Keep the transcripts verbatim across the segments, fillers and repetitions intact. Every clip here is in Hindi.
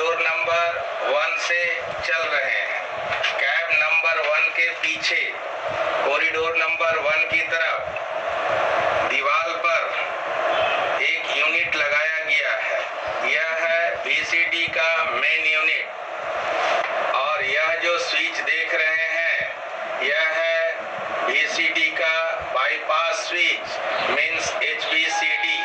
कॉरिडोर नंबर वन से चल रहे हैं। कैब नंबर वन के पीछे कॉरिडोर नंबर वन की तरफ दीवार पर एक यूनिट लगाया गया है। यह है वीसीडी का मेन यूनिट और यह जो स्विच देख रहे हैं यह है वीसीडी का बाईपास स्विच मीन्स एचवीसीडी।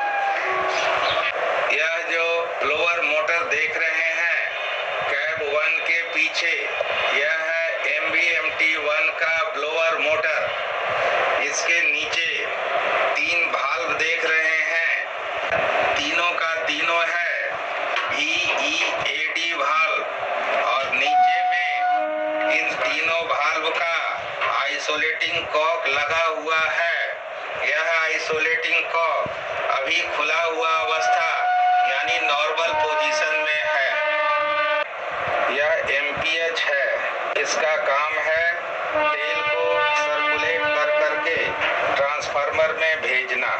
यह जो ब्लोअर मोटर देख रहे हैं कैब वन के पीछे यह है एमबीएमटी वन का ब्लोअर मोटर। इसके नीचे तीन भाल्व देख रहे हैं, तीनों का तीनों है वीईएडी भाल्व और नीचे में इन तीनों भाल्व का आइसोलेटिंग कॉक लगा हुआ है। यह आइसोलेटिंग कॉक अभी खुला हुआ अवस्था यानी नॉर्मल पोजीशन में है। यह एमपीएच है, इसका काम है तेल को सर्कुलेट कर करके ट्रांसफार्मर में भेजना।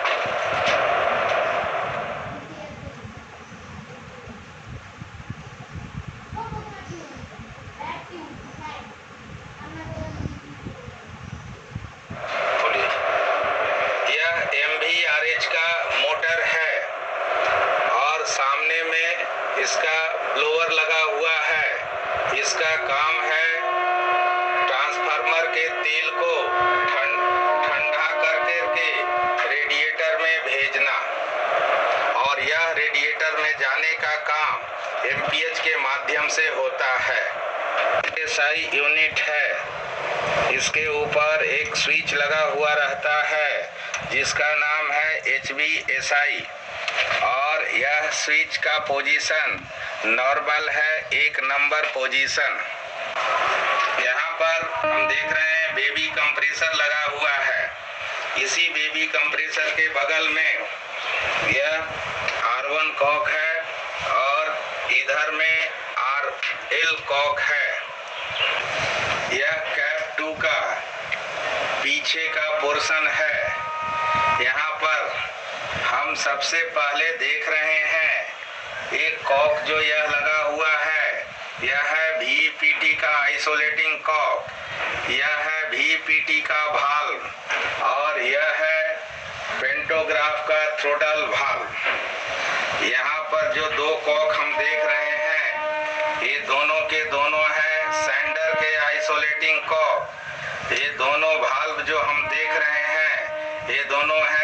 यह एमवीआरएच का मोटर है और सामने में इसका ब्लोअर लगा हुआ है। इसका काम है ट्रांसफार्मर के तेल को ठंडा कर करके रेडिएटर में भेजना और यह रेडिएटर में जाने का काम एमपीएच के माध्यम से होता है। एसआई यूनिट है, इसके ऊपर एक स्विच लगा हुआ रहता है जिसका नाम है एचवीएसआई और यह स्विच का पोजीशन नॉर्मल है, एक नंबर पोजीशन। यहाँ पर हम देख रहे हैं बेबी कंप्रेसर लगा हुआ है। इसी बेबी कंप्रेसर के बगल में यह आर वन कॉक है और इधर में आर एल कॉक है। यह कैब टू का पीछे का पोर्शन है। यहाँ पर हम सबसे पहले देख रहे हैं एक कॉक जो यह लगा हुआ है यह है वीपीटी का आइसोलेटिंग कॉक, यह है वीपीटी का भाल्व और यह है पेंटोग्राफ का थ्रोटल भाल्व। यहाँ पर जो दो कॉक हम देख रहे हैं ये दोनों के दोनों है सैंडर के आइसोलेटिंग कॉक। ये दोनों भाल्व जो हम देख रहे हैं ये दोनों है